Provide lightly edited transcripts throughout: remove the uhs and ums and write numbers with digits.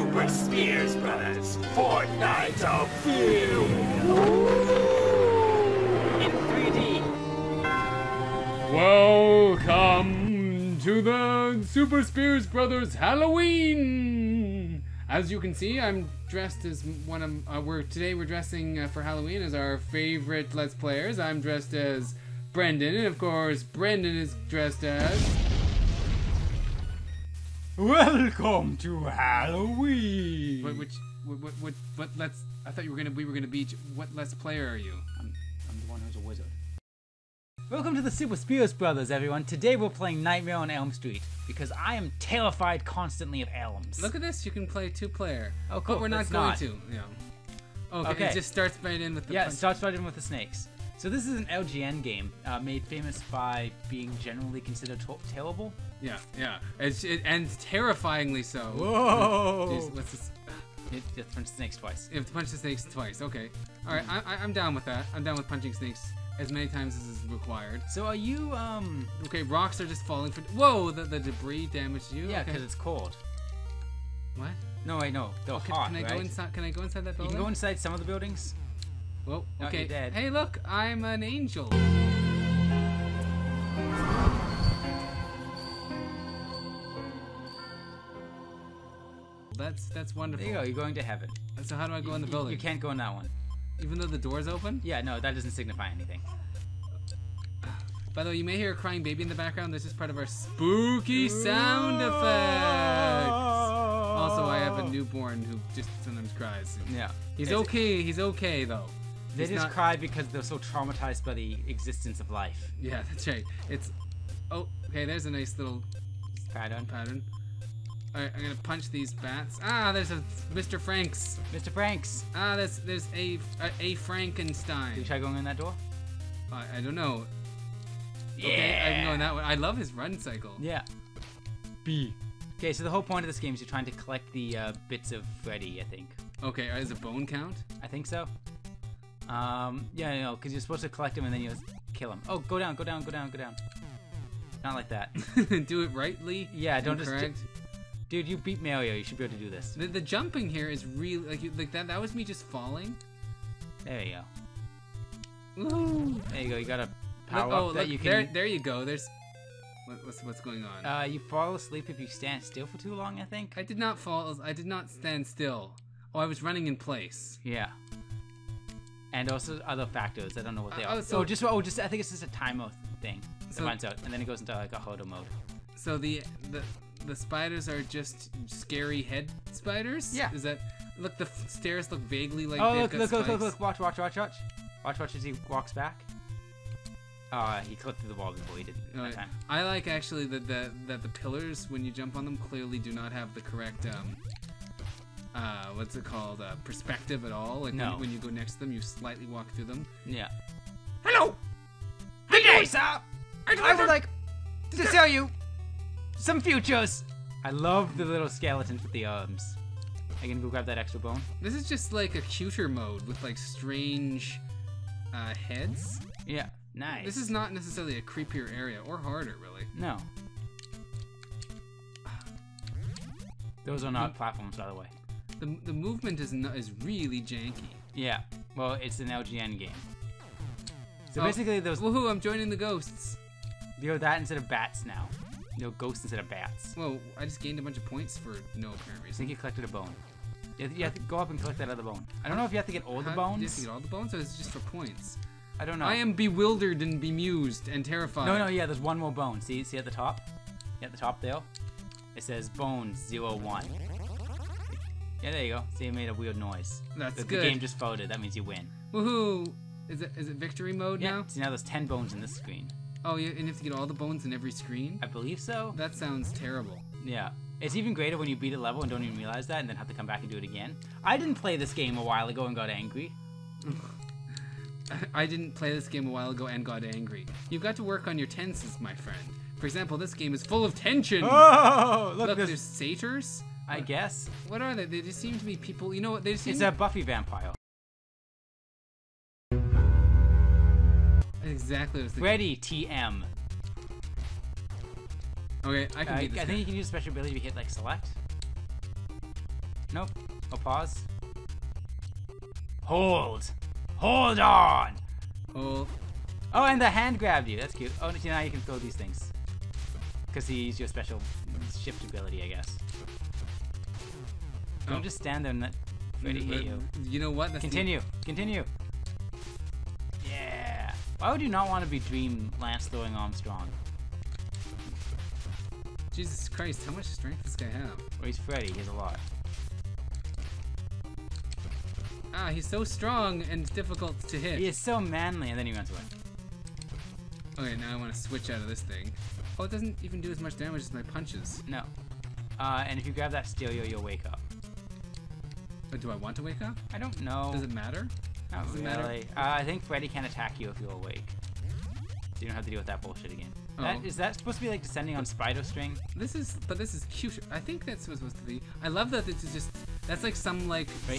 Super Spears Brothers Fortnight of Fear in 3D. Welcome to the Super Spears Brothers Halloween. As you can see, I'm dressed as one of today we're dressing for Halloween as our favorite Let's Players. I'm dressed as Brendan, and of course, Brendan is dressed as. Welcome to Halloween. What let's? I thought we were gonna be. What Let's Player are you? I'm the one who's a wizard. Welcome to the Super Spears Brothers, everyone. Today we're playing Nightmare on Elm Street because I am terrified constantly of elms. Look at this. You can play 2-player. Oh, cool. But we're not going to. Yeah. Okay. It just starts right in with the. Yeah, it starts right in with the snakes. So this is an LGN game made famous by being generally considered terrible. Yeah. It ends terrifyingly so. Whoa! Jeez, what's this? You have to punch the snakes twice. You have to punch the snakes twice. Okay. All right. I'm down with that. I'm down with punching snakes as many times as is required. So are you Okay. Rocks are just falling for. Whoa! The debris damaged you. Yeah, because it's cold. What? No, wait, no. They're hot, Can I go inside? Can I go inside that building? You can go inside some of the buildings. Whoa. Okay. You're dead. Hey, look! I'm an angel. That's wonderful. There you go. You're going to heaven. So how do I go in the building? You can't go in that one. Even though the door's open? Yeah, no, that doesn't signify anything. By the way, you may hear a crying baby in the background. This is part of our spooky sound effects. Also, I have a newborn who just sometimes cries. Yeah. He's okay. He's okay, though. They just cry because they're so traumatized by the existence of life. Yeah, that's right. It's... Oh, okay, there's a nice little... Pattern. Alright, I'm gonna punch these bats. Ah, there's a Mr. Franks. Mr. Franks. Ah, there's a Frankenstein. Did you try going in that door? I don't know. Yeah. Okay, I'm going that way. I love his run cycle. Yeah. B. Okay, so the whole point of this game is you're trying to collect the bits of Freddy, I think. Okay, is a bone count? I think so. Yeah, no, because you're supposed to collect him and then you kill him. Oh, go down. Not like that. Do it rightly? Yeah, don't correct. just... Dude, you beat Mario. You should be able to do this. The jumping here is really like that. That was me just falling. There you go. Ooh. There you go. You got a power up that you can. There you go. There's what's going on. You fall asleep if you stand still for too long, I think. I did not fall. I did not stand still. Oh, I was running in place. Yeah. And also other factors. I don't know what they are. Just I think it's just a timer thing. It runs out, and then it goes into like a harder mode. So the spiders are just scary head spiders? Yeah. Is that... Look, the stairs look vaguely like look, they've got spikes. look. Watch. Watch as he walks back. He clipped through the wall before he did that time. I like, actually, that the pillars, when you jump on them, clearly do not have the correct, what's it called? Perspective at all. Like, no. When you go next to them, you slightly walk through them. Yeah. Hello! Good day, sir! I would like to sell you some futures. I love the little skeletons with the arms. I can go grab that extra bone. This is just like a cuter mode with like strange heads. Yeah, nice. This is not necessarily a creepier area or harder, really. No. Those are not platforms, by the way. The movement is really janky. Yeah. Well, it's an LGN game. So basically, those. Woohoo! I'm joining the ghosts. You're that instead of bats now. No, ghosts instead of bats. Whoa, I just gained a bunch of points for no apparent I reason. think you collected a bone. You have to go up and collect that other bone. I don't know if you have to get all the bones. You have to get all the bones, or is it just for points? I don't know. I am bewildered and bemused and terrified. No, yeah, there's one more bone. See at the top? Yeah, at the top there? It says bones 01. Yeah, there you go. See, it made a weird noise. That's good. good. The game just voted. That means you win. Woohoo! Is it victory mode now? See, now there's 10 bones in this screen. Oh, and you have to get all the bones in every screen? I believe so. That sounds terrible. Yeah. It's even greater when you beat a level and don't even realize that and then have to come back and do it again. I didn't play this game a while ago and got angry. I didn't play this game a while ago and got angry. You've got to work on your tenses, my friend. For example, this game is full of tension. Oh, look there's satyrs. I guess. What are they? They just seem to be people. You know what? They just seem. It's a Buffy vampire. Exactly what I was thinking. Freddy TM. Okay, I can beat this I guy. think you can use a special ability to hit like select. Nope. Oh, pause. Hold. Hold on. Oh. Oh, and the hand grabbed you. That's cute. Oh, now you can throw these things. Because he used your special shift ability, I guess. Don't just stand there and let Freddy hit you. You know what? Continue. Continue. Yeah. Why would you not want to be Dream Lance throwing Armstrong? Jesus Christ, how much strength does this guy have? Well, he's Freddy. He has a lot. Ah, he's so strong and difficult to hit. He is so manly, and then he runs away. Okay, now I want to switch out of this thing. Oh, it doesn't even do as much damage as my punches. No. And if you grab that stereo, you'll wake up. But do I want to wake up? I don't know. Does it matter? Not Does it really. I think Freddy can attack you if you're awake. So you don't have to deal with that bullshit again. Oh. Is that supposed to be like descending on spider string? This is cute. I think that's what it's supposed to be. I love that this is just, that's like some like... Right.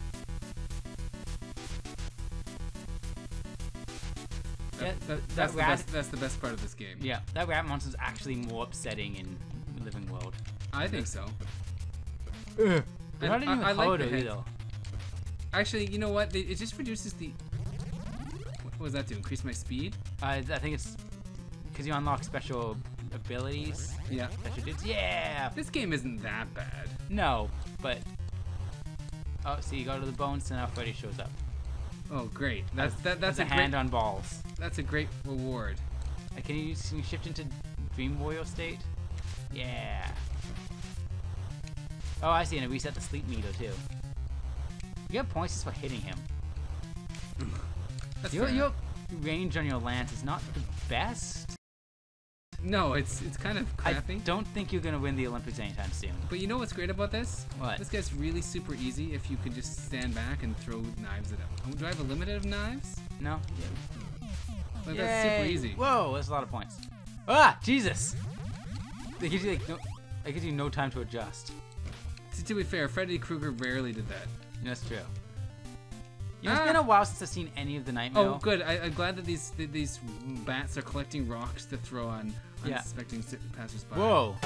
That's the best part of this game. Yeah, that rat monster is actually more upsetting in Living World. I think so. They're not even like the either. heads. Actually, you know what? It just reduces the... What does that do? Increase my speed? I think it's because you unlock special abilities. Yeah. Yeah! This game isn't that bad. No, but... Oh, see, you go to the bones, and now Freddy shows up. Oh, great. That's a hand on balls. That's a great reward. Can you shift into Dream Warrior state? Yeah. Oh, I see, and it reset the sleep meter, too. You get points just for hitting him. Your range on your lance is not the best. No, it's kind of crappy. I don't think you're gonna win the Olympics anytime soon. But you know what's great about this? What? This guy's really super easy if you could just stand back and throw knives at him. Oh, do I have a limit of knives? No. Like, that's super easy. Whoa, that's a lot of points. Ah, Jesus! It gives you no time to adjust. To be fair, Feddy Kreuger rarely did that. That's true. It's been a while since I've seen any of the Nightmare. Oh, good. I'm glad that these bats are collecting rocks to throw on unsuspecting passersby. Whoa!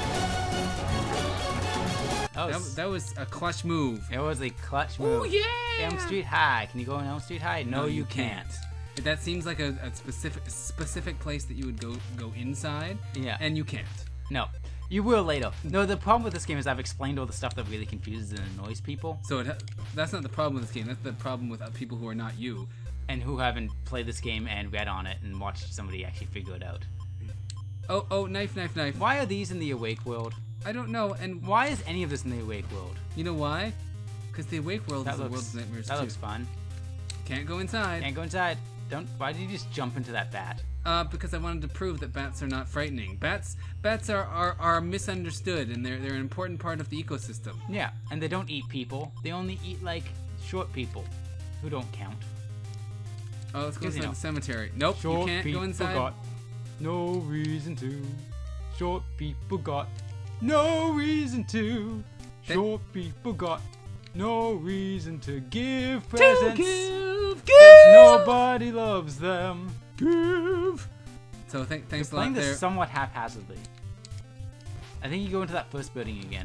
That was a clutch move. It was a clutch move. Oh yeah! Elm Street High. Can you go on Elm Street High? No, you can't. That seems like a specific place that you would go inside. Yeah. And you can't. No. You will later. No, the problem with this game is I've explained all the stuff that really confuses and annoys people. So that's not the problem with this game. That's the problem with people who are not you. And who haven't played this game and read on it and watched somebody actually figure it out. Oh, knife. Why are these in the Awake world? I don't know. And why is any of this in the Awake world? You know why? Because the Awake world is the world's nightmares too. That looks fun. Can't go inside. Can't go inside. Why did you just jump into that bat? Because I wanted to prove that bats are not frightening. Bats are misunderstood, and they're an important part of the ecosystem. Yeah, and they don't eat people. They only eat, like, short people who don't count. Oh, let's go inside the cemetery. Nope, you can't go inside. Got no reason to. Short people got no reason to. Short people got no reason to give presents. Give! Nobody loves them. Give! So thanks a lot playing there. This somewhat haphazardly. I think you go into that first building again.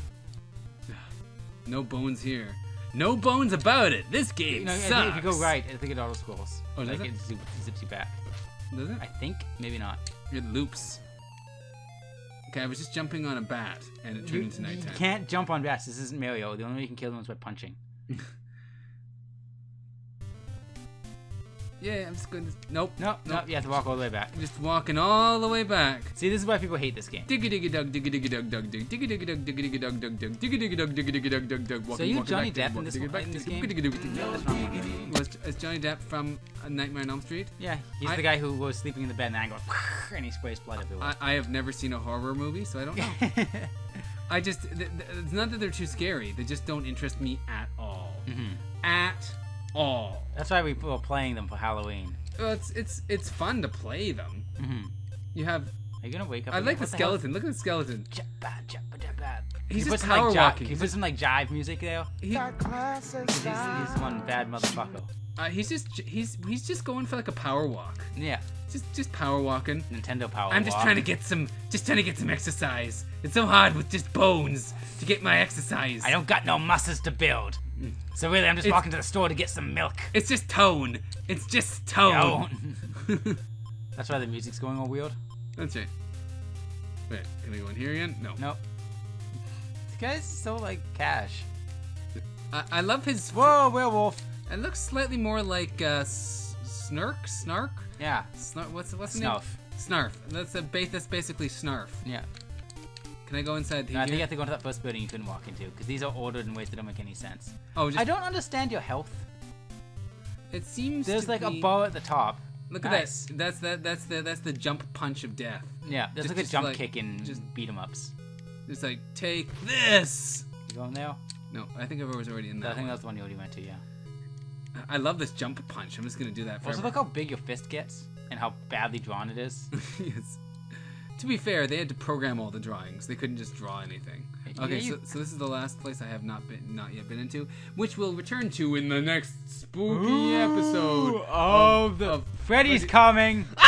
No bones here. No bones about it. This game sucks. I think if you go right, I think it auto scrolls. Oh, does like it? It zips you back. Does it? I think. Maybe not. It loops. Okay, I was just jumping on a bat, and it turned into nighttime. You can't jump on bats. This isn't Mario. The only way you can kill them is by punching. Yeah, I'm just going to... Nope. Nope. You have to walk all the way back. Just walking all the way back. See, this is why people hate this game. Diggy diggy dug, diggy diggy dug dug dig, diggy diggy dug, diggy diggy dug dug dug, diggy diggy dug, diggy diggy dug dug dug. So you Johnny Depp in this game? Was Johnny Depp from A Nightmare on Elm Street? Yeah, he's the guy who was sleeping in the bed and then goes and he sprays blood everywhere. I have never seen a horror movie, so I don't know. It's not that they're too scary. They just don't interest me at all. At all. That's why we were playing them for Halloween. Well, it's fun to play them. You have... Are you gonna wake up? I like the skeleton. Look at the skeleton. He's He just puts some, power like, walking. He puts some like jive music there. He, He's one bad motherfucker. he's just going for like a power walk. Yeah. Just power walking. Nintendo power. I'm just walk. trying to get some exercise. It's so hard with just bones to get my exercise. I don't got no muscles to build. So really, I'm just It's- walking to the store to get some milk. It's just tone. It's just tone. That's why the music's going all weird. That's right. Wait, can I go in here again? No. Nope. This guy's so like cash. I love his. Whoa, werewolf. It looks slightly more like Snark. Yeah. What's the name? Snarf. Snarf. That's basically Snarf. Yeah. Can I go inside here? No, I think you have to go into that first building you couldn't walk into because these are ordered in ways that don't make any sense. Oh, just, I don't understand your health. It seems There's to like a be- bow at the top. Look Nice. at that. That's the jump punch of death. Yeah, there's Just- like a just jump like- kick in just- beat 'em ups. It's like take this. You going there? No, I think I was already in I that. think one. that's the one you already went to. Yeah. I love this jump punch. I'm just gonna do that forever. Also, look how big your fist gets and how badly drawn it is. Yes. To be fair, they had to program all the drawings. They couldn't just draw anything. Okay, Yeah, you- so this is the last place I have not yet been into, which we'll return to in the next spooky episode of of Freddy's Freddy- coming.